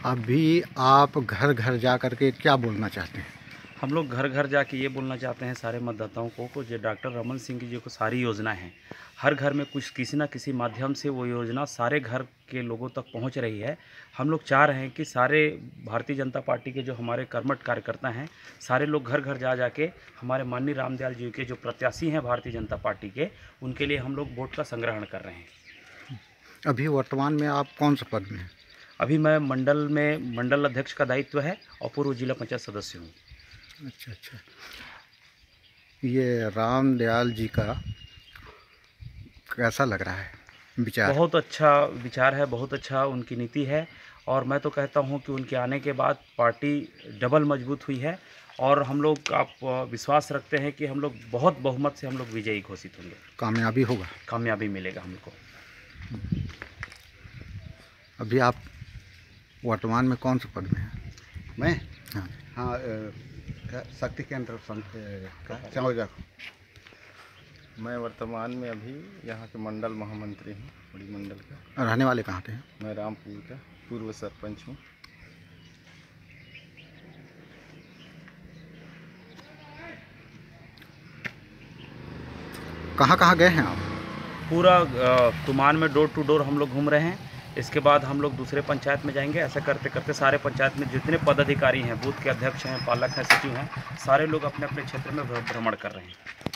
अभी आप घर घर जा कर के क्या बोलना चाहते हैं? हम लोग घर घर जाके ये बोलना चाहते हैं सारे मतदाताओं को जो डॉक्टर रमन सिंह की जो सारी योजना है, हर घर में कुछ किसी न किसी माध्यम से वो योजना सारे घर के लोगों तक पहुंच रही है। हम लोग चाह रहे हैं कि सारे भारतीय जनता पार्टी के जो हमारे कर्मठ कार्यकर्ता हैं, सारे लोग घर घर जा जाके हमारे माननीय रामदयाल जी के जो प्रत्याशी हैं भारतीय जनता पार्टी के, उनके लिए हम लोग वोट का संग्रहण कर रहे हैं। अभी वर्तमान में आप कौन सा पद में हैं? अभी मैं मंडल अध्यक्ष का दायित्व है और पूर्व जिला पंचायत सदस्य हूँ। अच्छा अच्छा। ये रामदयाल जी का कैसा लग रहा है विचार? बहुत अच्छा विचार है, बहुत अच्छा उनकी नीति है और मैं तो कहता हूं कि उनके आने के बाद पार्टी डबल मजबूत हुई है और हम लोग आप विश्वास रखते हैं कि हम लोग बहुत बहुमत से हम लोग विजयी घोषित होंगे। कामयाबी होगा? कामयाबी मिलेगा हमको। अभी आप वर्तमान में कौन से पद में हैं? मैं हाँ। हाँ शक्ति केंद्र चौजा। मैं वर्तमान में अभी यहाँ के मंडल महामंत्री हूँ, बड़ी मंडल का। रहने वाले कहाँ के हैं? मैं रामपुर का पूर्व सरपंच हूँ। कहाँ कहाँ गए हैं आप? पूरा तुमान में डोर टू डोर हम लोग घूम रहे हैं। इसके बाद हम लोग दूसरे पंचायत में जाएंगे। ऐसा करते करते सारे पंचायत में जितने पदाधिकारी हैं, बूथ के अध्यक्ष हैं, पालक हैं, सचिव हैं, सारे लोग अपने अपने क्षेत्र में भ्रमण कर रहे हैं।